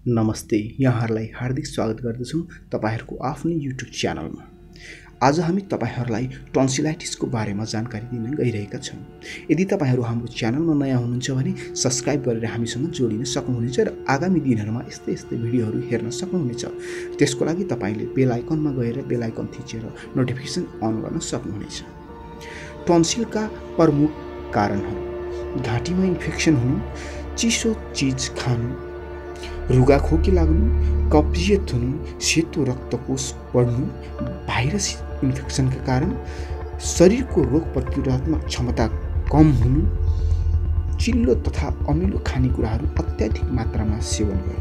नमस्ते, यहाँहरूलाई हार्दिक स्वागत गर्दछौँ तपाईहरुको आफ्नो युट्युब च्यानलमा। आज हामी तपाईहरुलाई टन्सिलाइटिसको बारेमा जानकारी दिन गइरहेका छौँ। यदि तपाईहरु हाम्रो च्यानलमा नयाँ हुनुहुन्छ भने सब्स्क्राइब गरेर हामीसँग जोडिन सक्नुहुनेछ र आगामी दिनहरुमा यस्तै भिडियोहरु हेर्न सक्नुहुनेछ। त्यसको लागि तपाईले बेल आइकनमा गएर बेल आइकन थिचेर नोटिफिकेसन अन गर्न सक्नुहुनेछ। टन्सिलका प्रमुख कारणहरु: घाँटीमा इन्फेक्सन हुनु, चिसो चीज खानु, रुगा खोकी लाग्नु, कब्जियत हुनु, सेतो रक्तकोष बढ्नु, भाइरस इन्फेक्सनका कारण शरीरको रोग प्रतिरोधात्मक क्षमता कम हुनु, चिल्लो तथा अमिलो खानेकुराहरू अत्याधिक मात्रामा सेवन गर्नु।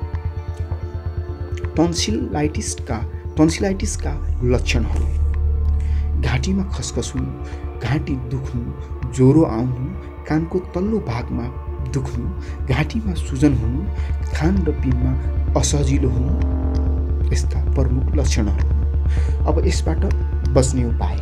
टन्सिलाइटिसका लक्षणहरू: घाँटीमा खसखस हुनु, घाँटी दुख्नु, ज्वरो आउनु, कानको तल्लो भागमा दुख्नु, घाँटीमा सुजन हुनु, खान र पिनमा असजिलो हुनु, यस्ता प्रमुख लक्षणहरू। अब यसबाट बच्ने उपाय: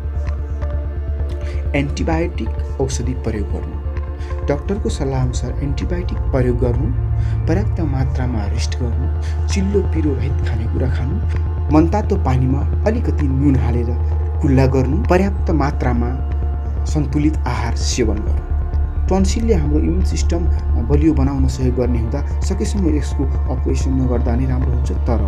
एन्टिबायोटिक औषधि प्रयोग गर्नु, डाक्टरको सल्लाहअनुसार एन्टिबायोटिक प्रयोग गर्नु, पर्याप्त मात्रामा रेस्ट गर्नु, चिल्लो पिरो रहित खानेकुरा खानु, मनतातो पानीमा अलिकति नुन हालेर कुल्ला गर्नु, पर्याप्त मात्रामा सन्तुलित आहार सेवन गर्नु। टन्सिलले हाम्रो इम्युन सिस्टम बलियो बनाउन सहयोग गर्ने हुँदा सकेसम्म यसको अपरेसन नगर्दा नै राम्रो हुन्छ। तर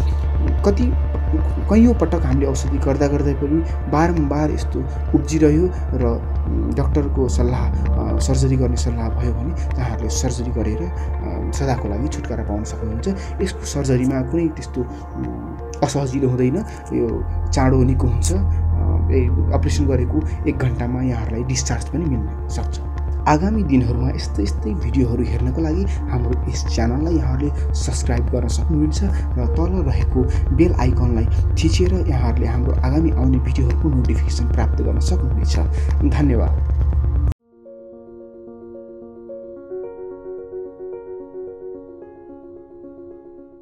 कैयौं पटक हामीले औषधि गर्दा पनि बारम्बार यस्तो उब्जिरह्यो र डाक्टरको सल्लाह सर्जरी गर्ने सल्लाह भयो भने उहाँहरूले सर्जरी गरेर सदाको लागि छुटकारा पाउन सक्नुहुन्छ। यसको सर्जरीमा कुनै त्यस्तो असजिलो हुँदैन, यो चाँडो निको हुन्छ। अपरेसन गरेको 1 घण्टामा यहाँहरूलाई डिस्चार्ज पनि मिल्न सक्छ। आगामी दिनहरुमा यस्तै भिडियोहरु हेर्नको लागि हाम्रो यस च्यानललाई यहाँहरूले सब्स्क्राइब गर्न सक्नुहुन्छ र तल रहेको बेल आइकनलाई थिचेर यहाँहरूले हाम्रो आगामी आउने भिडियोहरुको नोटिफिकेसन प्राप्त गर्न सक्नुहुनेछ। धन्यवाद।